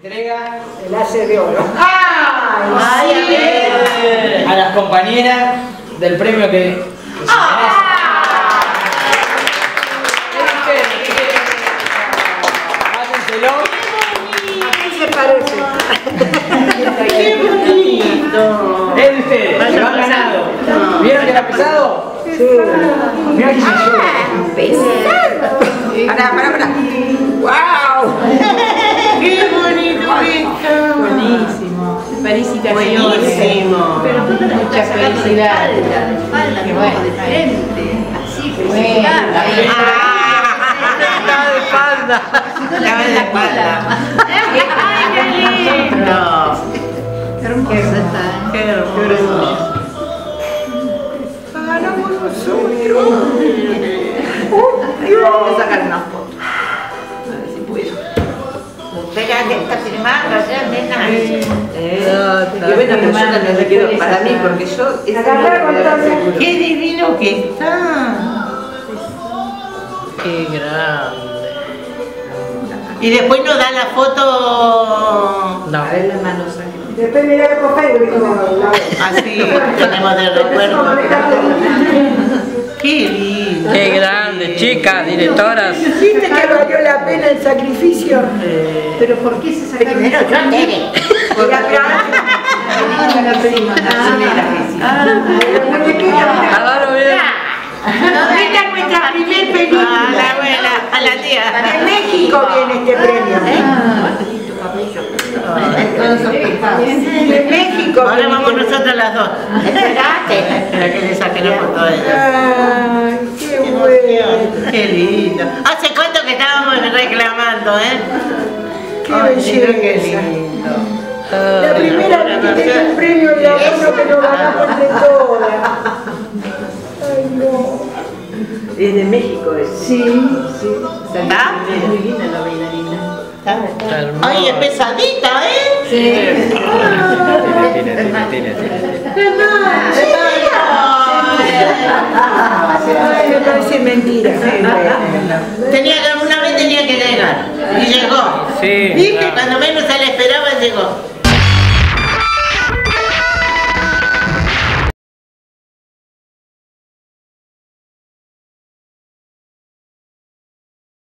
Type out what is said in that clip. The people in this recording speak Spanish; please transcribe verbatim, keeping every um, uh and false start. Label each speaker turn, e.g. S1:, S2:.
S1: Entrega
S2: el Hace de Oro.
S1: ¡Ay!
S3: ¡Ay!
S1: A las compañeras del premio que, que se merecen. Pásenselo.
S2: ¿Qué se parece?
S3: ¡Qué bonito!
S1: Es de ustedes, lo han ganado. ¿Vieron que era pesado?
S2: Sí.
S1: Mirá que se
S2: Ah, pesado. Pará, pará, pará. ¡Wow!
S3: ¡Qué bonito esto!
S4: Buenísimo. Felicitaciones.
S3: Buenísimo.
S4: Pero mucha felicidad.
S5: Qué bueno, diferente. Así,
S4: Bueno,
S5: felicidad.
S4: ahí
S3: Estaba de espalda. Estaba de espalda. ¡Ay, qué lindo!
S5: Qué hermosa está.
S3: ¡Qué hermoso!
S2: Ganamos nosotros. Vamos a sacar una foto. A ver si puedo.
S3: Espera que está filmando ya, nena.
S2: Eh, yo ven a persona no me quiero para mí porque yo esa no me da seguro.
S3: ¡Qué divino que está! ¡Qué grande! Y después nos da la foto.
S1: No.
S2: A ver las manos aquí. Después mirá por Facebook como la
S3: Así tenemos de recuerdo. ¡Qué lindo!
S6: Qué grande, chicas, directoras.
S2: ¿Viste que valió la pena el sacrificio?
S5: Pero ¿por qué se sacaron?
S3: Primero yo Tere.
S2: Por la
S5: La prima, la primera.
S6: Adoro bien.
S2: Esta es nuestra primer película.
S3: A la abuela, a la tía.
S2: De México viene este premio. De México.
S3: Ahora vamos nosotras las dos. Espérate. Espera que le saque la foto a ella.
S2: Ay, qué bueno.
S3: Qué lindo. ¿Hace cuánto que estábamos reclamando, eh?
S2: Qué
S3: Ay, mira qué
S2: belleza.
S3: lindo.
S2: La primera vez que tengo un premio de uno que nos ganamos de todas. Ay, no.
S7: Es de México, es.
S2: Sí, sí.
S3: ¿Está?
S5: Muy linda la bailarina.
S3: ¿Está? Ay, es pesadita, ¿eh?
S5: Sí.
S2: Ay, me parece mentira.
S3: Tenía que, una vez tenía que llegar. Y llegó.
S6: Sí,
S3: ¿Viste?
S6: claro.
S3: Cuando menos se le esperaba, llegó.